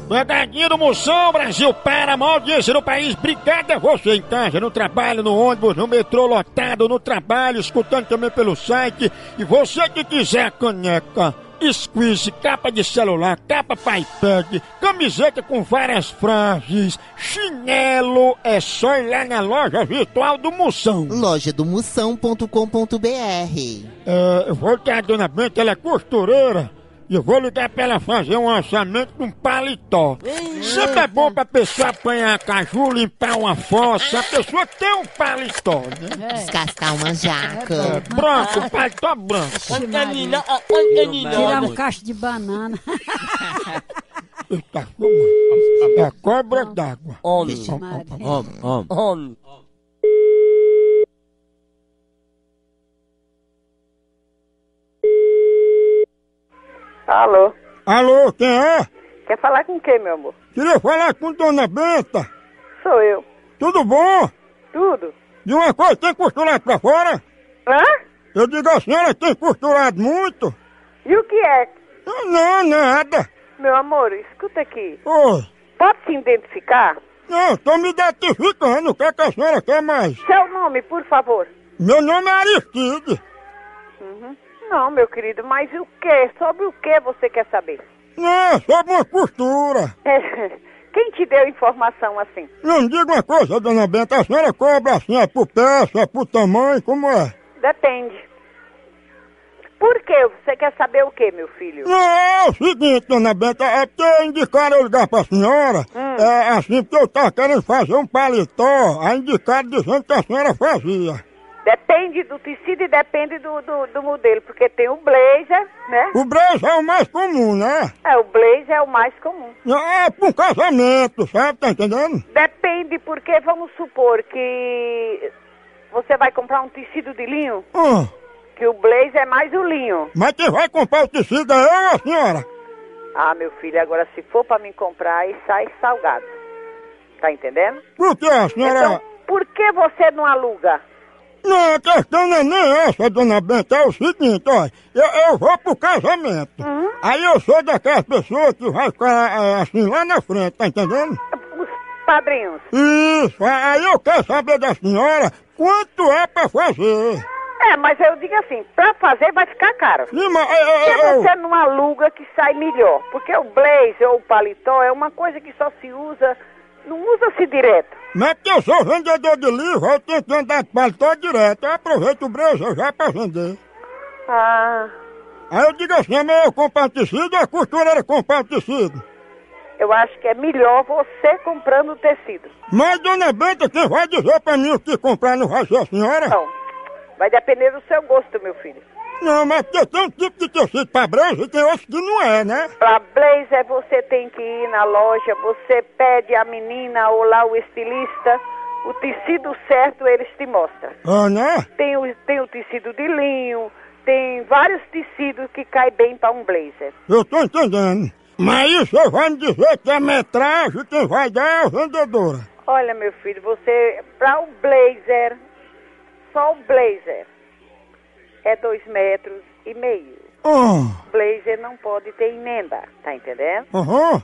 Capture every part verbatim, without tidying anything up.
Pegadinha do Moção, Brasil para, a maior audiência no país. Obrigado a você em casa, no trabalho, no ônibus, no metrô lotado, no trabalho, escutando também pelo site. E você que quiser caneca, squeeze, capa de celular, capa para iPad, camiseta com várias frases, chinelo, é só ir lá na loja virtual do Moção. loja do moção ponto com ponto br. É, eu vou ligar a dona Benta, ela é costureira. E eu vou ligar pra ela fazer um orçamento de um paletó. Sempre é bom pra pessoa apanhar caju, limpar uma fossa, a pessoa tem um paletó, né? Descascar uma jaca. É, branco, paletó branco. Tirar um cacho de banana. Eita, fumando. É cobra d'água. Vixe. Alô? Alô, quem é? Quer falar com quem, meu amor? Queria falar com dona Benta. Sou eu. Tudo bom? Tudo? De uma coisa, tem costurado pra fora? Hã? Eu digo, a senhora tem costurado muito? E o que é? Não, nada. Meu amor, escuta aqui. Oi. Pode se identificar? Não, tô me identificando, o que é que a senhora quer mais? Seu nome, por favor. Meu nome é Aristide. Uhum. Não, meu querido, mas o que? Sobre o que você quer saber? Não, sobre uma costura. Quem te deu informação assim? Não me diga uma coisa, dona Benta, a senhora cobra assim, é por peça, é por tamanho, como é? Depende. Por quê? Você quer saber o que, meu filho? Não, é o seguinte, dona Benta, é porque indicaram eu ligar pra senhora, Hum. é assim, porque eu tava querendo fazer um paletó, aí indicaram dizendo que a senhora fazia. Depende do tecido e depende do, do, do modelo, porque tem o blazer, né? O blazer é o mais comum, né? É, o blazer é o mais comum. Não, é pra um casamento, sabe, tá entendendo? Depende, porque vamos supor que você vai comprar um tecido de linho, Hum, que o blazer é mais o linho. mas quem vai comprar o tecido é eu ou a senhora? Ah, meu filho, agora se for pra me comprar, aí sai salgado. Tá entendendo? Por que a senhora... Então, por que você não aluga? Não, a questão não é nem essa, dona Benta, é o seguinte, ó, eu, eu vou pro casamento, Uhum. aí eu sou daquelas pessoas que vai ficar é, assim lá na frente, tá entendendo? Os padrinhos. Isso, aí eu quero saber da senhora quanto é pra fazer. É, mas eu digo assim, pra fazer vai ficar caro. Sim, mas, Por eu, que eu, eu, você não aluga que sai melhor? Porque o blazer ou o paletó é uma coisa que só se usa, não usa-se direto. mas porque eu sou vendedor de livro, eu tenho que andar de paletó direto, eu aproveito o brejo já pra vender. Ah, Aí eu digo assim, mas eu compro um tecido ou a costureira comprar o tecido? eu acho que é melhor você comprando o tecido. Mas, dona Benta, quem vai dizer pra mim o que comprar não vai ser a senhora? Não, vai depender do seu gosto, meu filho. Não, mas porque tem um tipo de tecido pra brejo e tem outro que não é, né? Pra blazer você tem que ir na loja, você pede a menina ou lá o estilista, o tecido certo eles te mostram. Ah, né? Tem o, tem o tecido de linho, tem vários tecidos que caem bem pra um blazer. Eu tô entendendo. Mas isso você vai me dizer que a metragem quem vai dar é a vendedora. Olha, meu filho, você, pra o blazer, só o blazer, é dois metros e meio. Ah, Blazer não pode ter emenda, tá entendendo? aham.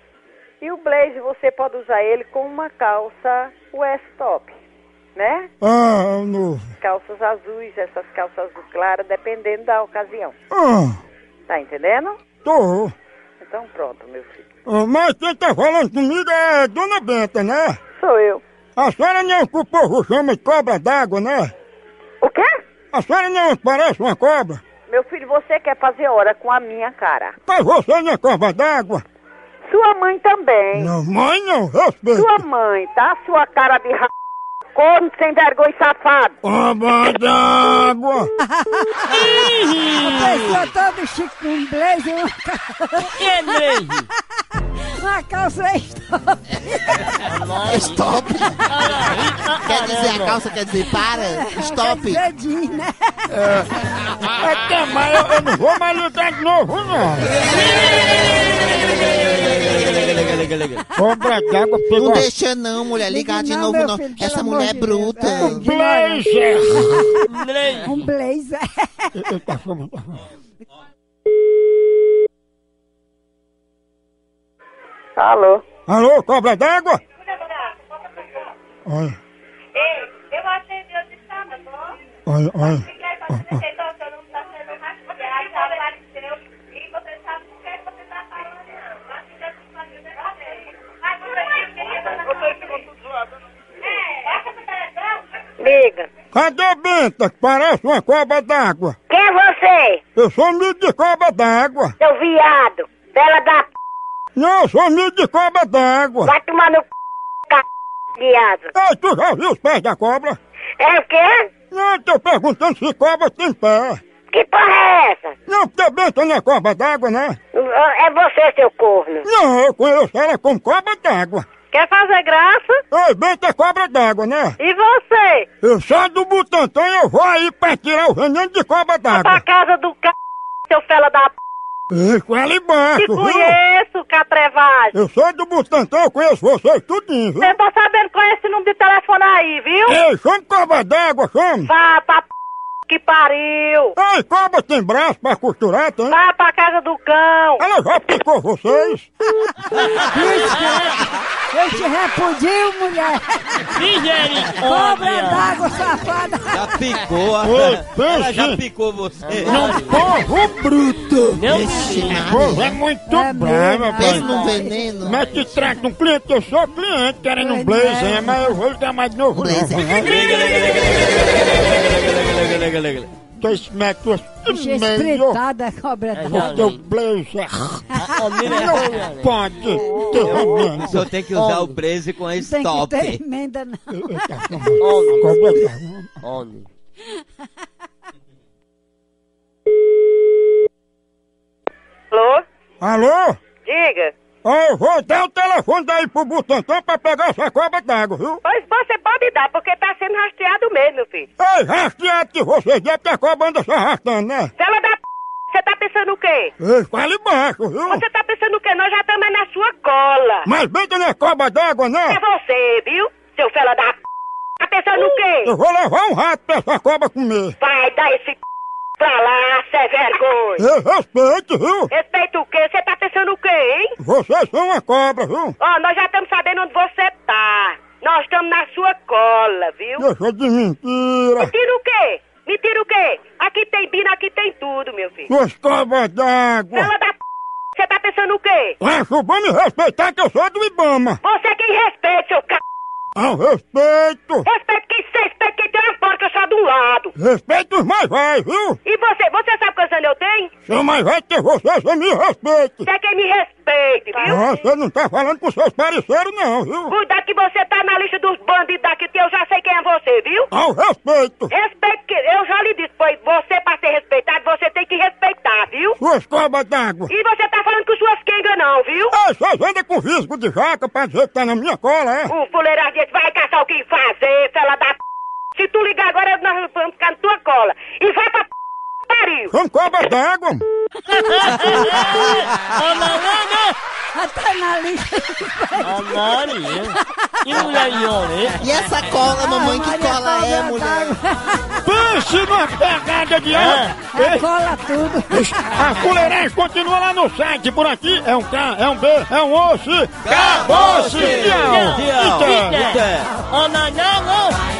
E o blazer você pode usar ele com uma calça West top, né? Ah, novo. Calças azuis, essas calças azul clara, dependendo da ocasião. Ah, Tá entendendo? tô. Então pronto, meu filho. Ah, mas quem tá falando comigo é Dona Benta, né? Sou eu. A senhora não é o que o povo chama de cobra d'água, né? O quê? A senhora não parece uma cobra? Meu filho, você quer fazer hora com a minha cara. Mas você não é cobra d'água? Sua mãe também. Não, mãe não, respeita. Sua mãe, tá? Sua cara de ra... corno sem vergonha e safado. Cobra d'água! A pessoa toda chique com um blazer, uma calça, Que blazer? uma calça stop. Stop. Quer dizer, a calça quer dizer para? Stop. Quer dizer jeans, né? É que mais, eu, eu não vou mais ligar de novo, não. Cobra d'água Não pegou deixa não, mulher, ligar de Não, novo meu não. filho, Essa pelo mulher é amor de Deus. bruta. É, blazer. Blazer. Um blazer. Eita, fome, tá fome. Alô? Alô, cobra d'água? Olha. Ei, eu atendi o de sábado, ó. Olha, olha. Fiquei pra você, então seu nome tá sendo rastreado, já apareceu. E você sabe por que você tá falando, não. Mas se você fazer, você vai ver. Mas você tem que Vocês ficam tudo zoados. É, baixa pro telefone. Liga. Cadê a Benta, que parece uma cobra d'água? Quem é você? Eu sou amigo de cobra d'água. Seu viado. Bela da p... Não, eu sou amigo de cobra d'água. Vai tomar no c... viado. Ei, tu já viu os pés da cobra? É o quê? Não, eu tô perguntando se cobra tem pé. Que porra é essa? Não, porque Benta não é cobra d'água, né? É você, seu corno. Não, eu conheço ela como cobra d'água. Quer fazer graça? Ei, Benta é cobra d'água, né? E você? Eu sou do Butantã e eu vou aí pra tirar o veneno de cobra Pra d'água. casa do c... seu fela da p... Ei, com ela embaixo, Te viu? conheço, catrevagem. Eu sou do Butantã, eu conheço vocês tudinho, viu? Você tá sabendo qual é esse número de telefone aí, viu? Ei, chama cobra d'água, chama. Vá pra p... que pariu. Ei, cobra tem braço pra costurar, tem? Vá pra casa do cão. Ela já picou vocês? Eu te repudio, mulher. Cobra d'água, safada. Já picou, a... Ô, ela já pense, picou você. num povo bruto. Vixe, O povo é muito É bravo, mesmo, Pensa rapaz. num veneno. Mas que trata um cliente, eu sou cliente, querendo um Pois é. blazer, mas eu vou lhe dar mais de novo, não. Blazer. Tô esmeto Bicha meio, espretada, cobra d'água. o teu blazer não pode ter veneno. O senhor tem que usar o blazer com a Não tem que stop. ter emenda, não. Cobra d'água. Onde? Alô? Alô? Diga. Ó, eu vou dar o telefone daí pro Butantã pra pegar essa cobra d'água, viu? Pois você pode dar, porque tá sendo rastreado mesmo, meu filho. Ei, rastreado que vocês devem ter a cobra anda se arrastando, né? Fela da p... Você tá pensando o quê? Ei, fala embaixo, viu? Você tá pensando o quê? Nós já estamos na sua cola. Mas bem que não é cobra d'água, É né? você, viu? Seu fela da p... Tá pensando o quê? Eu vou levar um rato pra essa cobra comer. Vai dar esse c... pra lá, cê vergonha. Ei, respeite, viu? Respeita o quê? Você tá pensando o quê, hein? Vocês são uma cobra, viu? Ó, nós já estamos sabendo onde você tá. Nós estamos na sua cola, viu? Deixa de mentira. Mentira o quê? Mentira o quê? Aqui tem bina, aqui tem tudo, meu filho. Suas cobras d'água. Fela da p... Você tá pensando o quê? Acho bom me respeitar que eu sou do Ibama. Você quem respeita, seu c... Ao respeito. Respeito quem se respeita, quem tem uma porca só de um lado. Respeito os mais velhos, viu? E você? Você sabe quantos anos eu tenho? Sou mais velho que você, você me respeite. Você é quem me respeite, viu? Ah, você não tá falando com seus parceiros, não, viu? Cuidado que você tá na lista dos bandidos daqui, que eu já sei quem é você, viu? Ao respeito. Respeito que... Eu já lhe disse, pois você, pra ser respeitado, você tem que respeitar, viu? Suas cobras d'água. E você tá falando com suas quengas não, viu? Ei, vocês andam com visgo de jaca pra dizer que tá na minha cola, é? Um fuleiragem desse vai caçar o que fazer, fela da p... Se tu ligar agora, nós vamos ficar na tua cola. E vai pra p... pariu. São cobras d'água. Até na lista. A Maria. E mulher hein? E essa cola, mamãe, que Maria, cola é, cobra mulher? d'água. Pense numa pegada de ar. Cola tudo. A fuleiragem continua lá no site. Por aqui é um K, é um B, é um osso. Acabou-se! Tchau! Tchau. Tchau! Tchau. Ó, não, não, não.